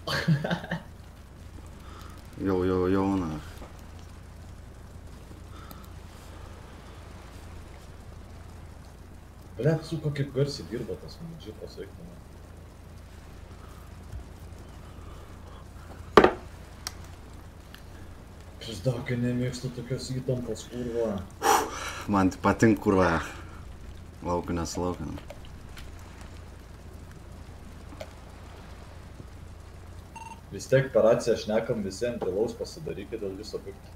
Jau, na. Blet, suko kaip garsiai dirba tas džipas, eikime. Krisdaukai nemėgstu tokios įtampos, kurva. Man patink, kurva. Laukiu nesulaukiu. Vis tiek per raciją šnekam visi ant tylaus, pasidarykit dėl viso pikto.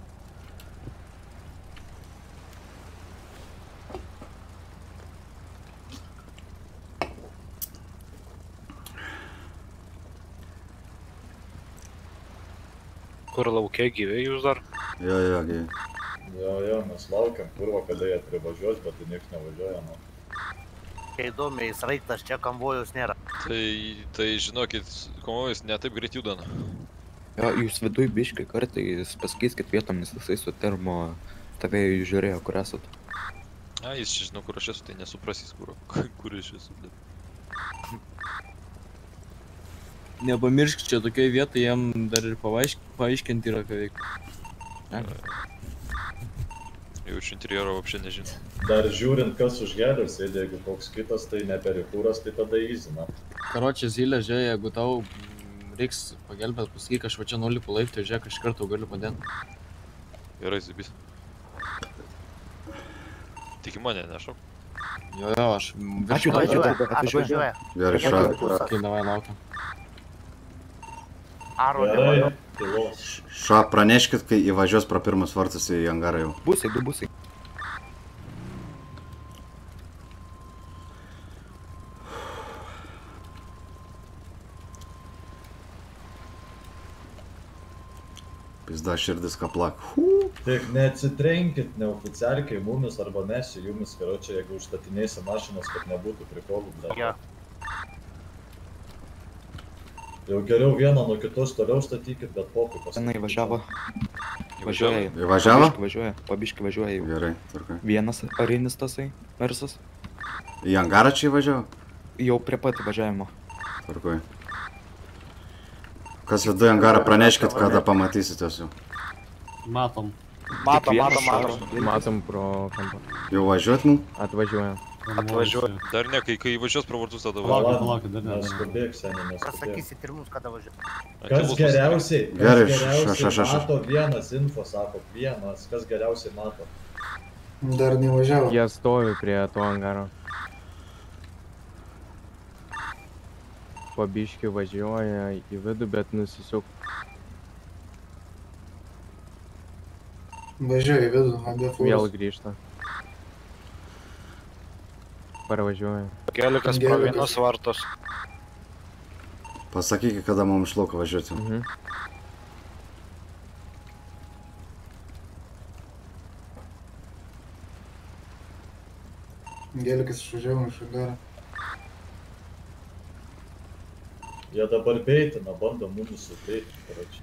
Kur laukia gyvi jūs dar? Jo, gyvi. Jo, mes laukiam, kurva, kada jie privažiuos, bet tai nieks nevažiuoja, nu. Kai įdomiai, sraigtas čia konvojus nėra. Tai žinokit, konvojus netaip greit judana. Jo, jūs viduj biškai kartais pasikeiskit vietom, nes jisai su termo tave žiūrėjo, kur esat. Jis čia žinau, kur aš esu, tai nesuprasys, kur aš esu. Nepamiršk, čia tokioj vietoj jam dar ir paaiškinti yra ką veikti. Jau iš interjero vapšė nežinau. Dar žiūrint, kas už gelio sėdė, jeigu koks kitas, tai ne perikūras, tai tada įzina. Karočią Zylė, žiūrė, jeigu tau reiks pagelbėt, pasakyk, aš va čia nulipu laiptį, žiūrėk, aš kartą galiu padėti. Gerai, Zibis. Tik į mane nešau. Jo, aš Atvažiuoja. Gerai, šau. Kai davai laukiam. Gerai, tylos. Ša, praneškit, kai įvažiuos pro pirmus vartus į angarą jau. Busai, du busai. Pizda širdis kaplak. Tik neatsitrenkit neoficialiai mumis arba mes į jumis, karočią, jeigu užstatinėsi mašinas, kad nebūtų prikolų, ble. Jau geriau vieną nuo kitos toliau statykit, bet pokui pasakykit. Tenai važiavo. Važiuoja. Važiavo? Pabiškai važiuoja jau. Gerai, tvarkai. Vienas arinis tasai, Mersas. Į angarą čia įvažiavo? Jau prie pat važiavimo. Tvarkai. Kas viduje angarą praneškit, kada pamatysit jūs jau. Matom. Matom pro kampą. Jau važiuot mum? Atvažiuoja. Dar ne, kai įvažiuos pro vartus tada Palaukit, dar neskubėk, seniai, neskubėk. Pasakysit ir mums, kada važiuoja. Kas geriausiai mato vienas info, sako, vienas, kas geriausiai mato. Dar nevažiavo. Jie stovi prie to angaro. Pabiški važiuoja į vidų, bet nusisuk. Važiuoja į vidų, abie fūros. Vėl grįžta. Parvažiuoja. Gelikas pro vienus vartus. Pasakykit, kada mums iš lauko važiuoti. Gelikas išvažiavo iš angaro. Jie dabar beitina, bando mumis suteikinti, karočią.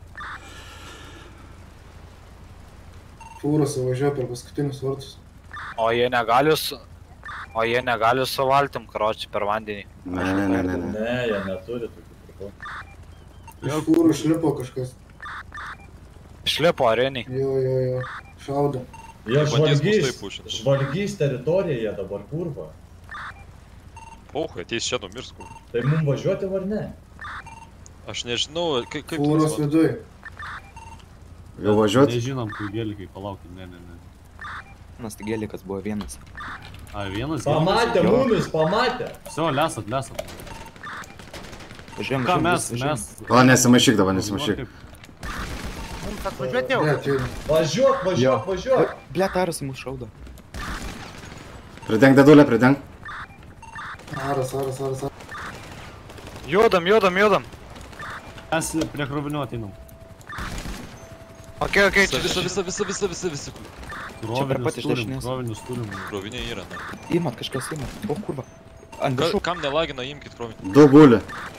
Fūros važiuoja per paskutinius vartus. O jie negali su valtim, karočią, per vandenį. Ne. Ne, jie neturi tokių prikolų. Iš fūrų šlipo kažkas. Šlipo areniai. Jo. Šaudo. Jie žvalgys teritoriją, jie dabar kurva. Pauhai, ateis čia numirs kur. Tai mum važiuoti var ne? Aš nežinau, kaip... Fūros viduj. Jau važiuoti? Nežinom, kai gelikai, palaukit, ne. Nas tai gelikas buvo vienas. Vienas? Pamatė mumis, pamatė. Vso, lesat. Važiuojam, Ką mes? O, nesimaišyk dabar, nesimaišyk. Mums atvažiuoti jau? Važiuok. Blet, aras mus šaudo. Pridenk dedulę, pridenk. Aras. Jodam. Mes prie krovinių ateinam. Ok, čia Visi. Čia per pat iš dešinės. Kroviniai yra, na. Imat kažkas, imat. O, kurva. Ant viršų. Kam nelagina, imkit krovinį. Du guli.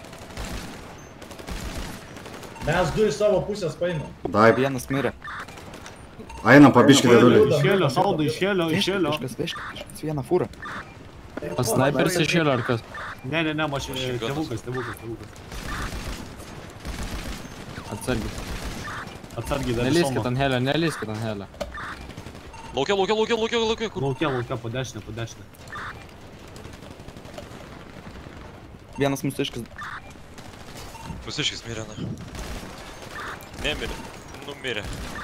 Mes du iš savo pusės paimam. Dai. Vienas mirė. Einam, pabiškit dedulį. Išėlio, šaudo, išėlio. Kažkas vieną fūrą. Snaiperis išėlio ar kas? Ne, tėvukas. Atsargiai. Atsargiai dar Nelįskit ant helio, nelįskit ant helio. Laukia, kur? Laukia, po dešinę. Vienas mūsiškis. Pusiškis mirė, na. Nemirė. Numirė.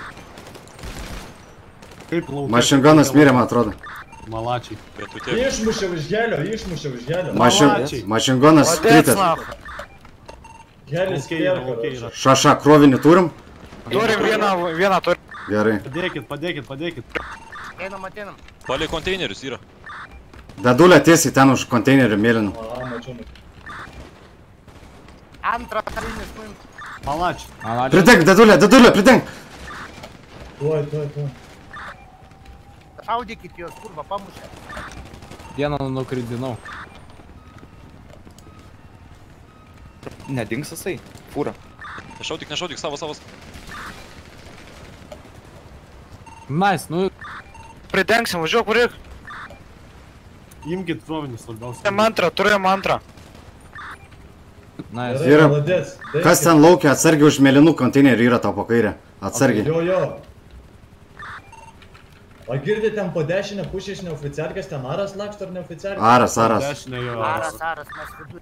Kaip laukia? Mašinganas mirė, man atrodo. Malačiai. Bet tu tiek. Išmušiau iš helio. Mašinganas kritęs. Helis kėlė. Šaša, krovinį turim? Turim vieną turim. Gerai. Padėkit. Einam. Palei konteinerius yra. Dadulė tiesiai ten už konteinerį mėlyną. Mačiau. Antrą karinis nuim. Malačiai. Pridenk, dadulė, pridenk. Tuoj. Šaudykit juos, kurva, pamušė. Vieną nukridinau. Nedings jisai. Fūra. Nešaudyk, savas. Nice, nu. Pridengsim, važiuok, varyk. Imkit krovinį svarbiausia. Turėjom antrą. Nice. Yra. Kas ten laukia, atsargiai už mėlynų konteinerį yra tau po kairę. Atsargiai. Jo. O girdite ten po dešinę pusę iš neoficiarkės, ten aras laksto ar neoficiarkės? Aras. Aras, mes vidur.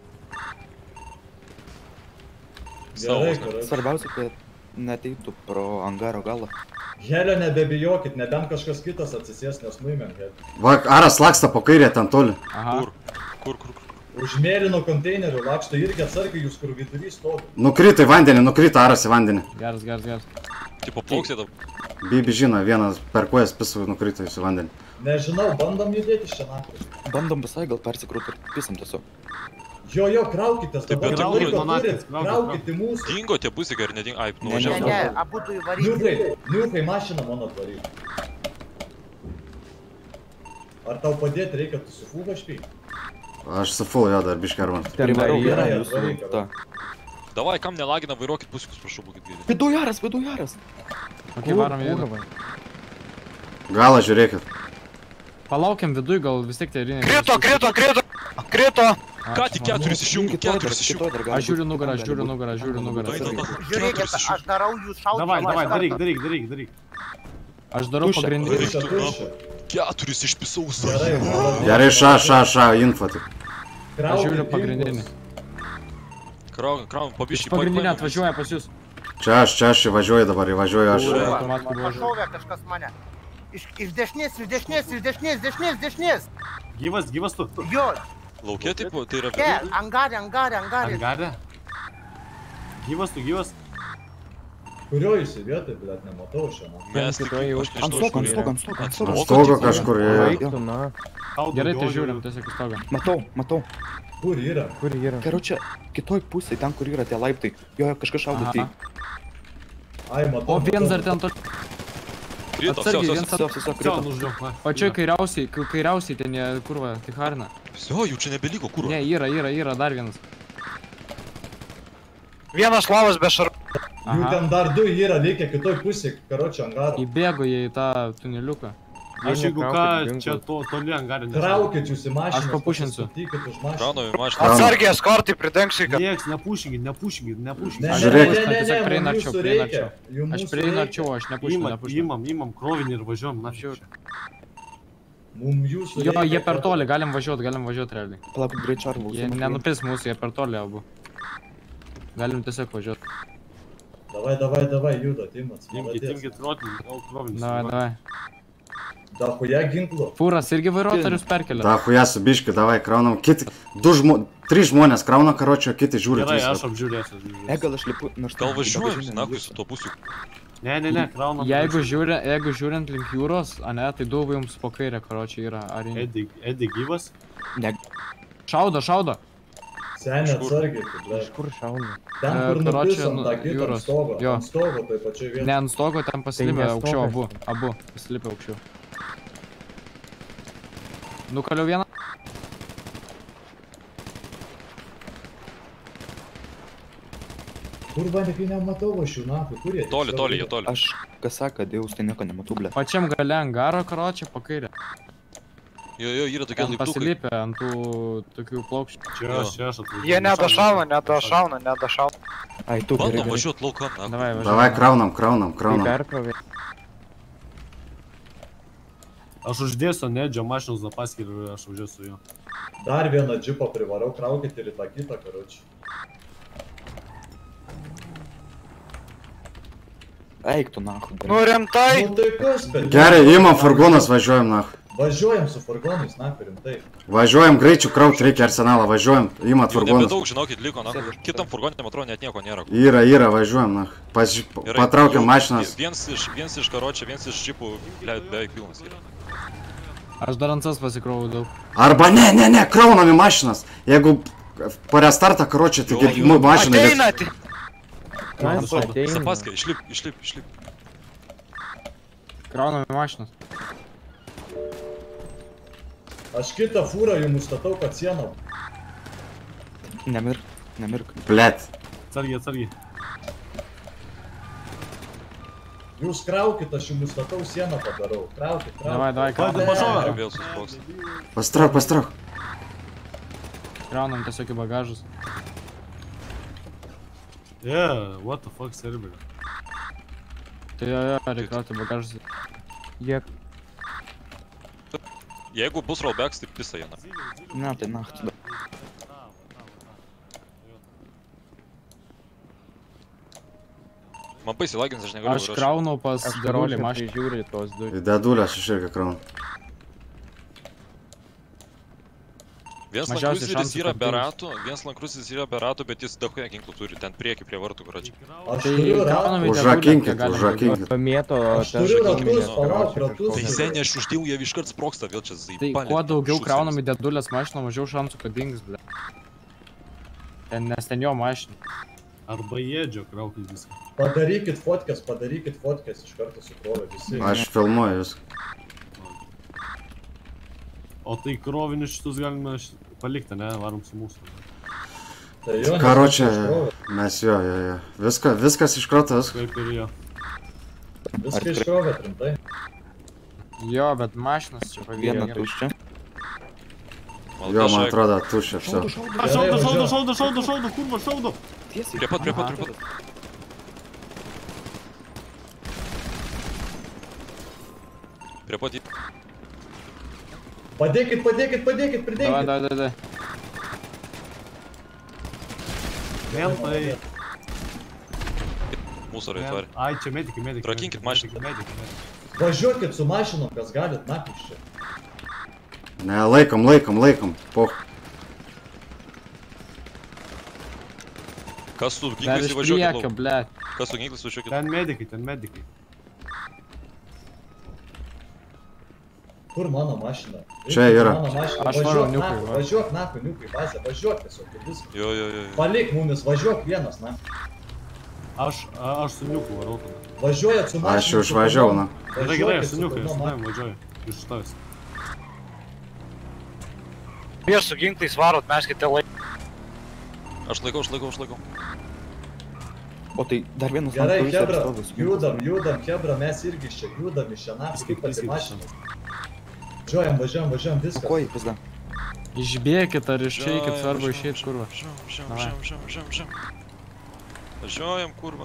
Gerai. Svarbiausia, kad neteitų pro angaro galą. Helio nebebijokit, nebent kažkas kitas atsisės, nes nuimėm Helio. Va, Aras laksta po kairę ten toli. Aha. Kur? Už mėlyno konteinerių laksto irgi atsargiai jūs, kur vidurys stovi. Nukrito į vandenį, Aras į vandenį. Geras. Tipo plauksė tau. Bibi žino, vienas per kojas pisų nukrito į vandenį. Nežinau, bandom judėti iš čia naktį. Bandom visai gal persikrūt ir pisam tiesiog. Jo, kraukitės, dabar laiko turit, kraukit į mūsų. Dingo tie pusikai ar nedingo? Ai, Ne, nuvažiavo. abudu įvaryti. Niukai, mašiną mano atvaryti. Ar tau padėti reikia, tu su full HP? Aš su full, jo, dar biškį arvan. Privarau gerai, vieną gerai, jūsų. gerai. Davai, kam nelagina, vairuokit pusikus, prašau, būkit gėdė. Viduj Aras. Ok, varom jėdų. Galą žiūrėkit. Palaukiam viduj, gal vis tiek tie riniai. Krito. Ką tik 4 išjungiu, 4 išjungiu. Aš žiūriu nugarą. Žiūrėkit, aš darau jūs šaudymą. Davai, daryk. Aš darau pagrindinį. Tuščia. 4 išpisau Gerai, ša, info tik. Aš žiūriu pagrindinį. Kraun, pabiškai. Pagrindinį atvažiuoja pas jūs. Čia aš įvažiuoju dabar, įvažiuoju aš. Pašovė kažkas mane. Iš dešinės. Gyvas tu. Jo, Laukia, taip, tai yra ne, viduj. angarė. Angarė? Gyvas tu. Kurio jūsų vietoj, bet nematau šiandien. Mes tik, aš Ant nežinau, stogo, iš kur ant stogo. Ant stogo kažkur, jo. Eiktų, na. Gerai, tai žiūrim tiesiog į stogą. Matau. Kur yra? Karočią, kitoj pusėj, ten kur yra tie laiptai. Jo, kažkas šaudo tai. Ai, matau. O vienas dar ten to... Krito, Atsargiai, vsio. vienas Tiesiog krito. pačioj kairiausiai ten jie, kurva, tik harina. Vsio, jų čia nebeliko, kur? Ne, yra dar vienas. Vienas lavas be šarų. Jų ten dar du yra, likę kitoj pusėj, karočią angarą. Įbėgo jie į tą tuneliuką. Aš jeigu ką, čia toli angarą nežinau. Kraukit jūs į mašiną. Aš papušinsiu. Statykit už mašiną. Kraunau į mašiną. Atsargiai, eskortai pridengsiu. Nieks, nepušinkit. Žiūrėkit. Tiesiog prieinu arčiau. Aš prieinu arčiau, aš nepušinu. Imam krovinį ir važiuojam, na Žiūr. Mum jūsų Jo, jie per toli, galim važiuot realiai. Palauk, greičiau ar Jie nenupis mūsų, jie per toli abu. Galim tiesiog važiuot. Davai, judat, imats. Imkit Davai. Da huja ginklu. Fūras irgi vairuotojus perkelia. Da huja su biški, davai, kraunam. Kiti, 3 žmonės krauna, karočio, kiti žiūri. Gerai, aš apžiūrėsiu. Gal aš lipu, nors... Gal važiuojam, nakui su tuo pusiu. Ne, kraunam. Jeigu žiūrint link jūros, ane, tai du jums po kairę, karočiai yra. Edi gyvas? Ne. Šaudo. Senė atsargiai, Iš kur šauna? ten kur nupisom tą kitą jūros. stogą. Jo. Ant stogo, tai pačioj vietoj. Ne ant stogo, ten pasilipę ne aukščiau stogas. abu pasilipę aukščiau. Nukaliau vieną. Kur bandikai nematau aš jų nahui, kur jie? Toli, jie toli. Aš, kas sako, dėjus, tai nieko nematau, ble. Pačiam gale angaro, karočią, po kairę. Jo, yra tokie Ten laiptukai. pasilipę ant tų tokių plokščių. Čia aš atvažiuoju. Jie nedašauna. Ai, tu Bandom gerai. važiuot laukan, na. Davai, važiuojam. Davai, kraunam. Perkrovė. Aš uždėsiu Nedžio mašinos zapaskį ir aš važiuosiu su juo. Dar vieną džipą privarau, kraukit ir į tą kitą, karočią. Eik tu nahu. Nu rimtai. Nu tai kas, bet... Gerai, imam furgonas, važiuojam, na. Važiuojam su furgonais, na, rimtai. Važiuojam, greičių kraut reikia arsenalą, važiuojam, imat Jau furgonas. nebedaug, žinokit, liko, na. Kitam furgonė, man atrodo, net nieko nėra. Yra, važiuojam, na. Gerai, Patraukiam jau mašinas. Viens iš karočią, viens iš čipų, beveik pilnas yra. Aš dar ant sas pasikrovau daug. Arba ne, kraunam į mašinas. Jeigu parestartą karočią, taigi mašinai... Ateinate. Zapaskė, išlip. Kraunam į mašinas. Aš kitą fūrą jums statau, kad sieną. Nemirk. Blet. Atsargiai. Jūs kraukit, aš jums statau sieną padarau. Kraukit. Davai, Ir vėl suspoks. Pastrauk. kraunam tiesiog į bagažus. Yeah, what the fuck, server? Tai jo, reikia krauti bagažus. Jeigu bus rollbacks, tai pisa jie, na. Ne, tai nacht. Man pasilagins, aš negaliu. Aš kraunau pas Darolį mašiną. Žiūri tos du. Į dedulės aš irgi kraunu. Vienas lankrusis yra be ratų, bet jis daug ginklų turi, ten prieki prie vartų, karočiui. Aš turiu ratą. Užrakinkit. Pamėto. Aš turiu ratus, palauk, Tai ratus. seniai aš uždėjau, jie iškart sproksta, vėl čia Tai kuo daugiau kraunam į dedulės mašiną, mažiau šansų, kad dings, ble. Nes ten jo mašina. Arba jėdžio kraukit viską. Padarykit fotkės, iš karto sukrovė visi. Aš filmuoju viską. O tai krovinius šitus galime palikti, ne? Varom su mūsų. Karočią, mes jo. Viskas iškrotas. Kaip ir jo. Viską iškrovė, rimtai. Jo, bet mašinas čia pavyzdžiui. Vieną tuščią. Jo, man atrodo, tuščia, все. Šaudo, kurva, šaudo. Prie pat. Prie pat į... Padėkit, pridėkit. Davai. Vėl tai... Mūsų raitvarė. Ai, čia medikai. Trakinkit mašiną. Važiuokit su mašinom, kas galit, nakis čia. Ne, laikom. Poch. Kas su Dar ginklais iš įvažiuokit priekio, lauk? ble. Kas su ginklais važiuokit? Ten medikai. Kur mano mašina? Čia yra. Aš varau niukai, va. Važiuok, naku, niukai, bazė, važiuok tiesiog, ir viskas. Jo. Palik mumis, važiuok vienas, na. Aš su niuku varau tada. Važiuojat su mašina. Aš jau išvažiavau, na. Gerai, aš su niukai, aš su tavim važiuoju. Iš tos. Jūs su ginklais varot, meskite laiką. Aš laikau. O tai dar vienas Gerai, lankrusis Hebra, atstovas. judam, Hebra, mes irgi iš čia, judam iš čia, naku, kaip pati mašina. Važiuojam, viskas. Ko jį pizda? Išbėkit ar išeikit, svarbu išeit kurva. Važiuojam, kurva.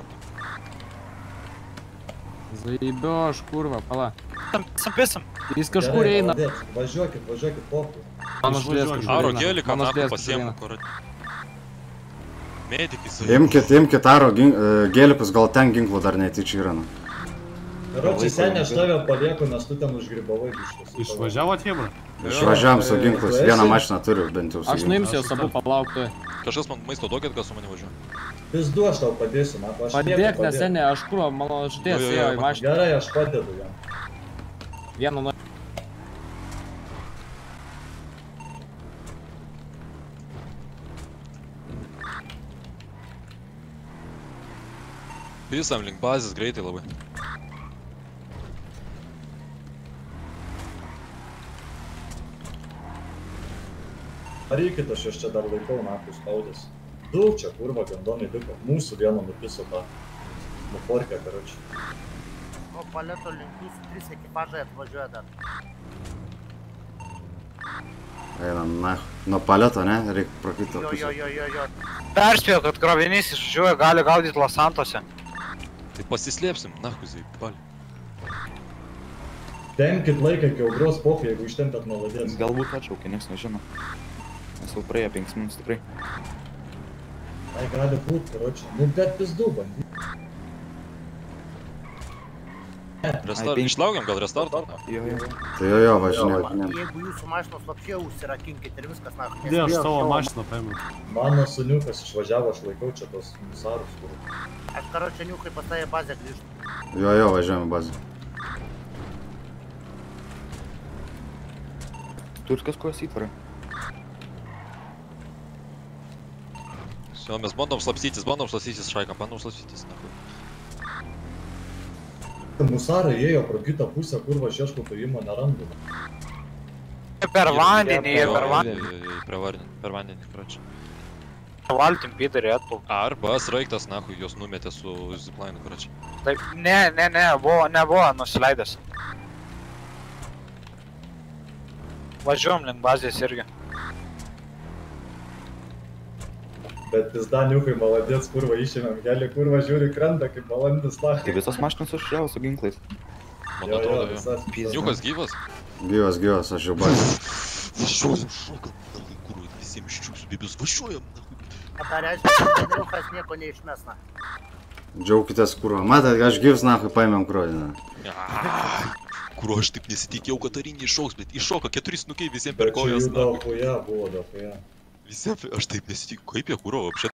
Zaibio aš kurva, pala. Pisam. Jis kažkur eina. Važiuokit, popų. Mano šlės kažkur eina. Aro gėlį, ką Mano naku šlės kažkur pasiemu, eina. kur... Medikis. Imkit aro gėlikus, gal ten ginklų dar netyčia yra, na. Karočiui, senė, aš tave palieku, nes tu ten užgribavai biškus. Išvažiavot, Hebra? Išvažiavam su ginklus, vieną mašiną turiu bent jau su Aš ginklus. nuimsiu jos abu palaukti. Kažkas man maisto duokit, kas su mani važiuoja. Pizdu, aš tau padėsiu, na, aš Padėk, nes senė, aš kurva, mano šties Jo, jo, ėjo jo, į mašiną. Gerai, aš padedu jam. Vieną nuo... Pisam link bazės greitai labai. Varykit, aš čia dar laikau, naku, spaudės. Daug čia, kurva, gandonai liko. Mūsų vieno nupiso tą nuporkę, karočiui. O paleto link jūsų 3 ekipažai atvažiuoja dar. Einam, na, nuo paleto, ne? Reikia pro kitą Jo, pusę. jo. Perspėjo, kad krovinys išvažiuoja, gali gaudyti Losantose. Tai pasislėpsim, nachuzai, pali. Tempkit laiką iki audros pofį, jeigu ištempėt maladės. Galbūt atšaukė, nieks nežino. Mes jau praėjo 5 minutės tikrai. Ai, gali būt, karočią. Nu, bet pizdu bandy. Išlaukiam gal restartą? Jo. Tai jo, važinėjau. Jeigu jūsų mašinos lapšė užsirakinkit ir viskas, na, Dėl aš savo mašiną paėmiau. Mano suniukas išvažiavo, aš laikau čia tos musarus, kur... Aš karočią niukai pas tąją bazę grįžtu. Jo, važiuojame bazę. Turit kažkojas įtvarą. Mes bandom slapstytis, šaikam, bandom slapstytis, nachui. Musarai ėjo pro kitą pusę, kur va ieško paėjimo nerandu. Per vandenį, per vandenį. Per vandenį, kračią. Valtim pidarį atplauk. Arba sraigtas, nachui, jos numetė su ziplainu, kračią. Taip, nebuvo nusileidęs. Važiuojam link bazės irgi. Bet pizdaniukai maladės, kurva išėmėm helį, kurva žiūri krantą, kaip balandis Tai lachai. visas mašinas užžiavo su ginklais. Man atrodo, jo. Niukas gyvas? Gyvas, aš jau bazę. Važiuojam, šokam, nachui, kurva, visiems ščiūsiu, bibis, važiuojam, nachui. Tai reiškia, kad niukas nieko neišmesna. Džiaukitės, kurva. Matot, aš gyvas, nahui, paėmėm krovinę. Kuro aš taip nesitikėjau, kad arinį iššauks, bet iššoka 4 snukiai visiems per kojas, Čia jų dafuja buvo, dafuja. Visiems, aš taip nesitikėjau, kaip jie kuro, apšė